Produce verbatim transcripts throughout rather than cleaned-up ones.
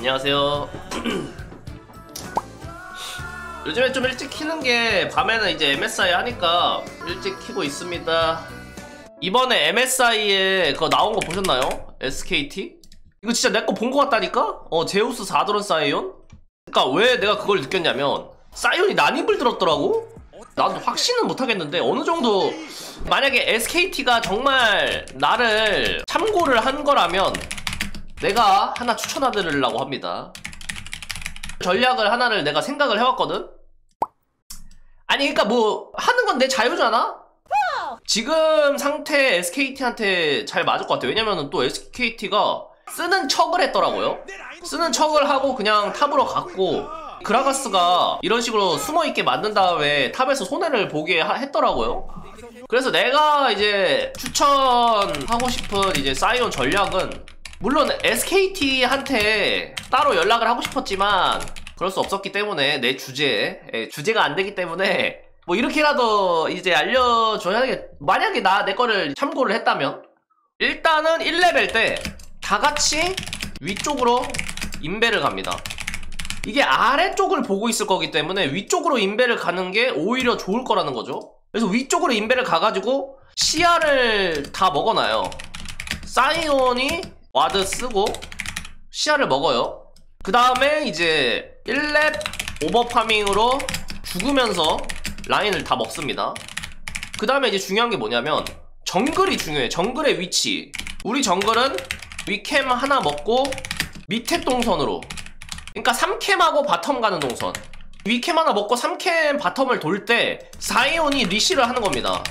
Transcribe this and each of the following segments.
안녕하세요. 요즘에 좀 일찍 키는 게 밤에는 이제 엠에스아이 하니까 일찍 키고 있습니다. 이번에 엠에스아이에 그거 나온 거 보셨나요? 에스케이티? 이거 진짜 내 거 본 거 같다니까? 어 제우스 사드론 사이온? 그니까 왜 내가 그걸 느꼈냐면 사이온이 난입을 들었더라고? 나도 확신은 못하겠는데 어느 정도 만약에 에스케이티가 정말 나를 참고를 한 거라면 내가 하나 추천해드리려고 합니다. 전략을 하나를 내가 생각을 해왔거든? 아니 그니까 뭐 하는 건 내 자유잖아? 지금 상태 에스케이티한테 잘 맞을 것 같아. 왜냐면은 또 에스케이티가 쓰는 척을 했더라고요. 쓰는 척을 하고 그냥 탑으로 갔고 그라가스가 이런 식으로 숨어있게 만든 다음에 탑에서 손해를 보게 하, 했더라고요. 그래서 내가 이제 추천하고 싶은 이제 사이온 전략은 물론 에스케이티한테 따로 연락을 하고 싶었지만 그럴 수 없었기 때문에 내 주제에 예, 주제가 안 되기 때문에 뭐 이렇게라도 이제 알려줘야 되 만약에 나 내 거를 참고를 했다면 일단은 일 레벨 때 다같이 위쪽으로 인베를 갑니다. 이게 아래쪽을 보고 있을 거기 때문에 위쪽으로 인베를 가는 게 오히려 좋을 거라는 거죠. 그래서 위쪽으로 인베를 가가지고 시야를 다 먹어놔요. 사이온이 와드 쓰고 시야를 먹어요. 그 다음에 이제 일 렙 오버파밍으로 죽으면서 라인을 다 먹습니다. 그 다음에 이제 중요한 게 뭐냐면 정글이 중요해. 정글의 위치. 우리 정글은 위캠 하나 먹고 밑에 동선으로, 그러니까 삼 캠하고 바텀 가는 동선. 위캠 하나 먹고 삼 캠 바텀을 돌 때 사이온이 리시를 하는 겁니다.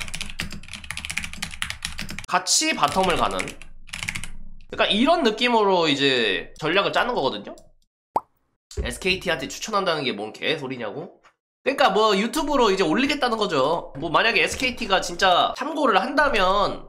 같이 바텀을 가는, 그러니까 이런 느낌으로 이제 전략을 짜는 거거든요. 에스케이티한테 추천한다는 게 뭔 개소리냐고? 그러니까 뭐 유튜브로 이제 올리겠다는 거죠. 뭐 만약에 에스케이티가 진짜 참고를 한다면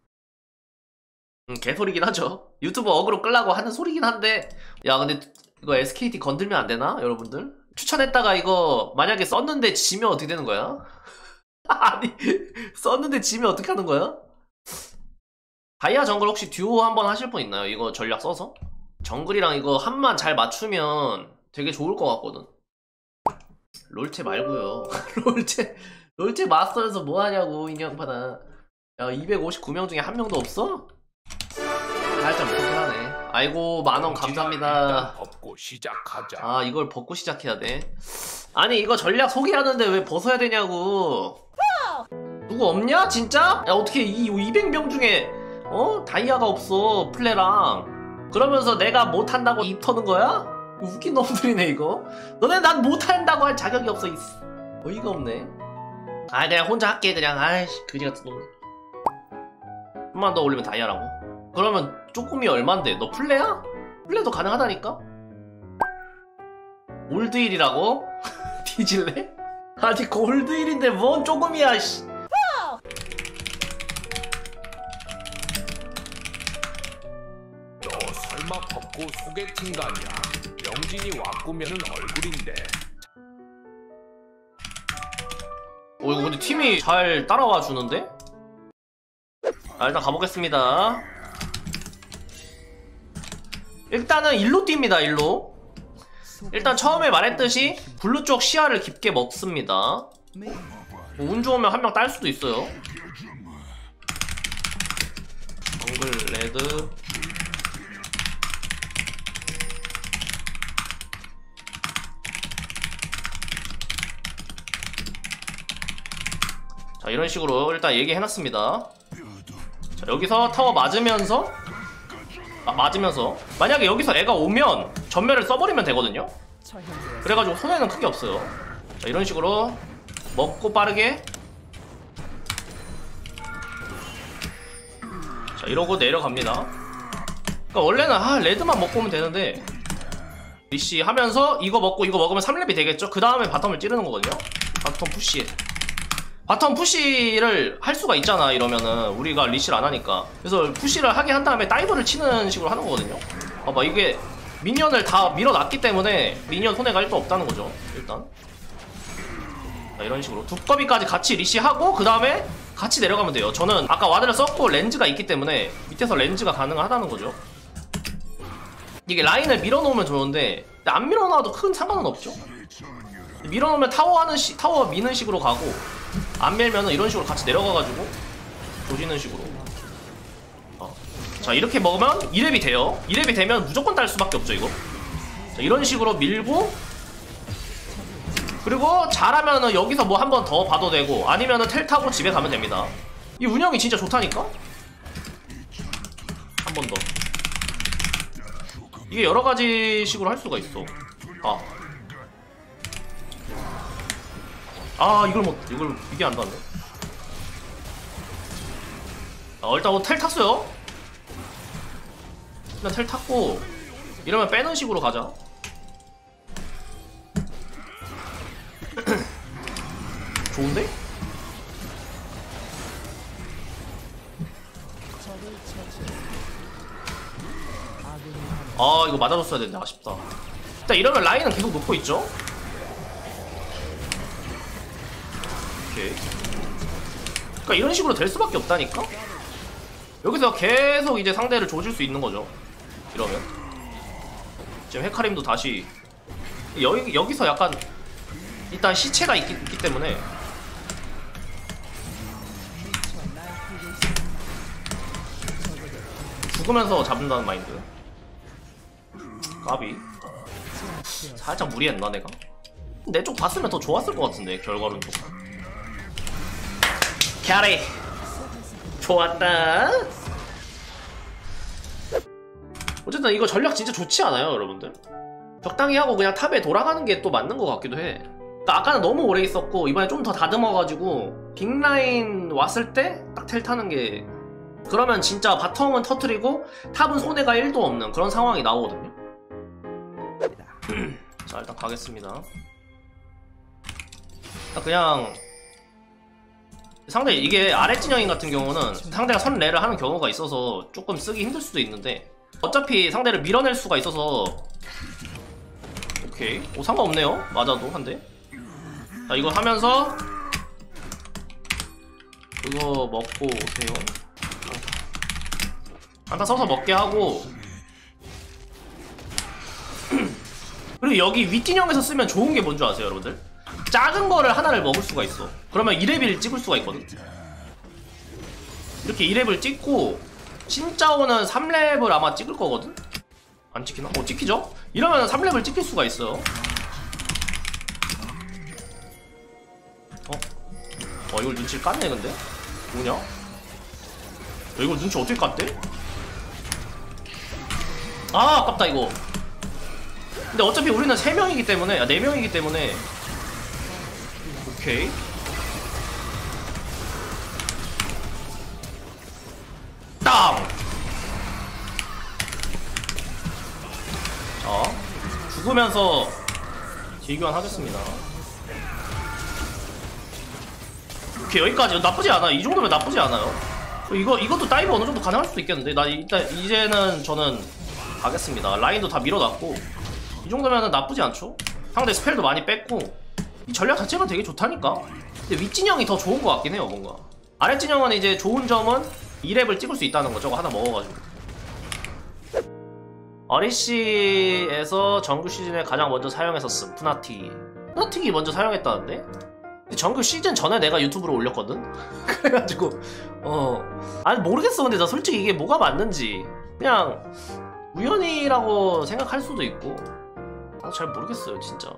음, 개소리긴 하죠. 유튜브 어그로 끌라고 하는 소리긴 한데, 야 근데 이거 에스케이티 건들면 안 되나? 여러분들? 추천했다가 이거 만약에 썼는데 지면 어떻게 되는 거야? 아니 썼는데 지면 어떻게 하는 거야? 다이아 정글 혹시 듀오 한번 하실 분 있나요? 이거 전략 써서? 정글이랑 이거 한만 잘 맞추면 되게 좋을 것 같거든. 롤체 말고요. 롤체 롤체 마스터에서 뭐하냐고 인형파나. 야 이백오십구 명 중에 한 명도 없어? 살짝 못하긴 하네. 아이고 만원 감사합니다. 벗고 시작하자. 아 이걸 벗고 시작해야 돼? 아니 이거 전략 소개하는데 왜 벗어야 되냐고. 누구 없냐 진짜? 야 어떻게 이 이백 명 중에 어? 다이아가 없어 플레랑. 그러면서 내가 못한다고 입 터는 거야? 웃긴 놈들이네 이거. 너네 난 못한다고 할 자격이 없어. 어이가 없네. 아 내가 혼자 할게 그냥. 아이씨 그지같은 놈. 한번 더 올리면 다이아라고? 그러면 쪼금이 얼만데? 너 플레야? 플레도 가능하다니까? 골드일이라고? 뒤질래? 아니 골드일인데 뭔 쪼금이야 씨. 너 설마 벗고 소개팅 가냐? 영진이 와꾸면은 얼굴인데. 어 이거 근데 팀이 잘 따라와 주는데? 아 일단 가보겠습니다. 일단은 일로 뜁니다. 일로. 일단 처음에 말했듯이 블루 쪽 시야를 깊게 먹습니다. 뭐 운 좋으면 한 명 딸 수도 있어요. 정글 레드. 자 이런 식으로 일단 얘기해놨습니다. 자 여기서 타워 맞으면서 아, 맞으면서 만약에 여기서 애가 오면 전멸을 써버리면 되거든요. 그래가지고 손해는 크게 없어요. 자 이런 식으로 먹고 빠르게. 자 이러고 내려갑니다. 그러니까 원래는 아 레드만 먹고 오면 되는데 리시 하면서 이거 먹고 이거 먹으면 삼 렙이 되겠죠. 그 다음에 바텀을 찌르는 거거든요. 바텀 푸시. 바텀 푸시를 할 수가 있잖아 이러면은. 우리가 리시를 안 하니까. 그래서 푸시를 하게 한 다음에 다이브를 치는 식으로 하는 거거든요. 봐봐 이게 미니언을 다 밀어놨기 때문에 미니언 손해가 일도 없다는 거죠. 일단 자, 이런 식으로 두꺼비까지 같이 리시하고 그 다음에 같이 내려가면 돼요. 저는 아까 와드를 썼고 렌즈가 있기 때문에 밑에서 렌즈가 가능하다는 거죠. 이게 라인을 밀어놓으면 좋은데 안 밀어놔도 큰 상관은 없죠. 밀어놓으면 타워 하는 시, 타워 미는 식으로 가고 안 밀면은 이런 식으로 같이 내려가가지고 조지는 식으로. 어. 자 이렇게 먹으면 이 렙이 돼요. 이 렙이 되면 무조건 딸 수밖에 없죠 이거. 자, 이런 식으로 밀고 그리고 잘하면은 여기서 뭐 한 번 더 봐도 되고 아니면은 텔 타고 집에 가면 됩니다. 이 운영이 진짜 좋다니까. 한 번 더. 이게 여러 가지 식으로 할 수가 있어. 아. 아, 이걸 못, 이걸, 이게 안 닿네. 아, 일단 뭐 텔 탔어요. 일단 텔 탔고, 이러면 빼는 식으로 가자. 좋은데? 아 이거 맞아줬어야 되는데 아쉽다. 일단 이러면 라인은 계속 놓고 있죠? 오케이. 그러니까 이런 식으로 될 수밖에 없다니까? 여기서 계속 이제 상대를 조질 수 있는 거죠. 이러면 지금 헤카림도 다시 여기, 여기서 약간 일단 시체가 있기, 있기 때문에 죽으면서 잡는다는 마인드. 까비. 살짝 무리했나 내가? 내 쪽 봤으면 더 좋았을 것 같은데 결과론 쪽. 캐리 좋았다. 어쨌든 이거 전략 진짜 좋지 않아요 여러분들? 적당히 하고 그냥 탑에 돌아가는 게 또 맞는 것 같기도 해. 그러니까 아까는 너무 오래 있었고 이번에 좀 더 다듬어가지고 빅라인 왔을 때 딱 텔 타는 게 그러면 진짜 바텀은 터트리고 탑은 손해가 일도 없는 그런 상황이 나오거든요. 자 일단 가겠습니다. 그냥 상대 이게 아래 진영인 같은 경우는 상대가 선레를 하는 경우가 있어서 조금 쓰기 힘들 수도 있는데 어차피 상대를 밀어낼 수가 있어서 오케이. 오 상관없네요. 맞아도 한대. 자 이거 하면서 그거 먹고 오세요. 한타 써서 먹게 하고 그리고 여기 윗진영에서 쓰면 좋은 게 뭔지 아세요 여러분들? 작은 거를 하나를 먹을 수가 있어. 그러면 이 렙을 찍을 수가 있거든. 이렇게 이 렙을 찍고 진짜오는 삼 렙을 아마 찍을 거거든? 안 찍히나? 어 찍히죠? 이러면 삼 렙을 찍힐 수가 있어요. 어? 어 이걸 눈치를 깠네 근데? 뭐냐? 야, 이걸 눈치 어떻게 깠대? 아 아깝다 이거. 근데 어차피 우리는 세 명이기 때문에 아 네 명이기 때문에 오케이. 땅! 자 죽으면서 딜교환 하겠습니다. 오케이 여기까지 나쁘지 않아. 이 정도면 나쁘지 않아요. 이거, 이것도 다이브 어느 정도 가능할 수도 있겠는데 나 일단 이제는 저는 가겠습니다. 라인도 다 밀어놨고 이 정도면은 나쁘지 않죠? 상대 스펠도 많이 뺐고 이 전략 자체가 되게 좋다니까? 근데 윗진영이 더 좋은 것 같긴 해요 뭔가. 아랫진영은 이제 좋은 점은 이 렙을 찍을 수 있다는 거. 저거 하나 먹어가지고. 어리씨에서 정규 시즌에 가장 먼저 사용했었음. 푸나틱 푸나틱이 먼저 사용했다는데? 정규 시즌 전에 내가 유튜브로 올렸거든? 그래가지고 어 아니 모르겠어. 근데 나 솔직히 이게 뭐가 맞는지 그냥 우연이라고 생각할 수도 있고 나도 잘 모르겠어요 진짜.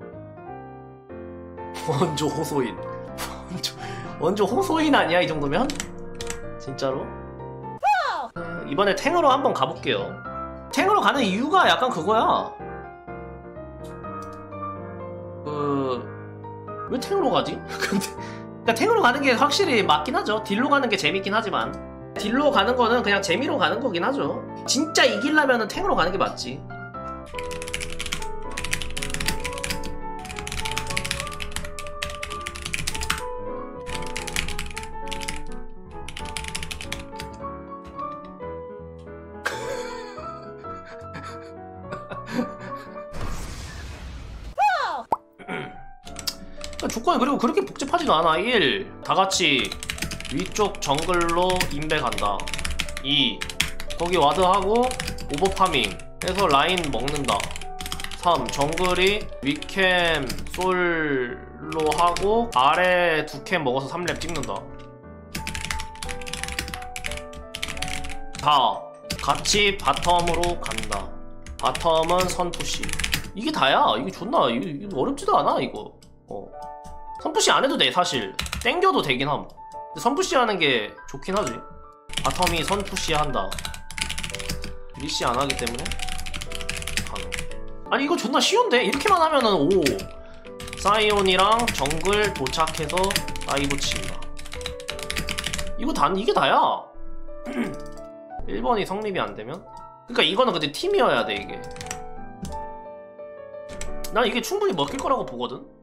원조 호소인 원조, 원조 호소인 아니야 이 정도면? 진짜로? 어, 이번에 탱으로 한번 가볼게요. 탱으로 가는 이유가 약간 그거야. 그... 왜 탱으로 가지? 근데 그러니까 탱으로 가는 게 확실히 맞긴 하죠. 딜로 가는 게 재밌긴 하지만 딜로 가는 거는 그냥 재미로 가는 거긴 하죠. 진짜 이기려면은 탱으로 가는 게 맞지. 조건이 그리고 그렇게 복잡하지도 않아. 일. 다같이 위쪽 정글로 인베 간다. 이. 거기 와드하고 오버파밍 해서 라인 먹는다. 삼. 정글이 위캠 솔로 하고 아래 두 캠 먹어서 삼 렙 찍는다. 사. 같이 바텀으로 간다. 바텀은 선푸시. 이게 다야. 이게 존나 이거, 이거 어렵지도 않아 이거. 어. 선푸시 안 해도 돼 사실. 땡겨도 되긴 함. 근데 선푸시 하는 게 좋긴 하지. 바텀이 선푸시 한다. 리시 안 하기 때문에 가능. 아니 이거 존나 쉬운데? 이렇게만 하면은 오. 사이온이랑 정글 도착해서 다이브 친다. 이거 단 이게 다야. 일 번이 성립이 안 되면? 그러니까 이거는 근데 팀이어야 돼 이게. 난 이게 충분히 먹힐 거라고 보거든.